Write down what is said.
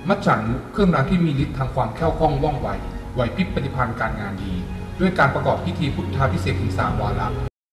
มัจฉันเครื่องรางที่มีฤทธิ์ทางความแคล่วคล่องว่องไวไหวพริบปฏิภาณการงานดีด้วยการประกอบพิธีพุทธาภิเษกถึง3 วาระ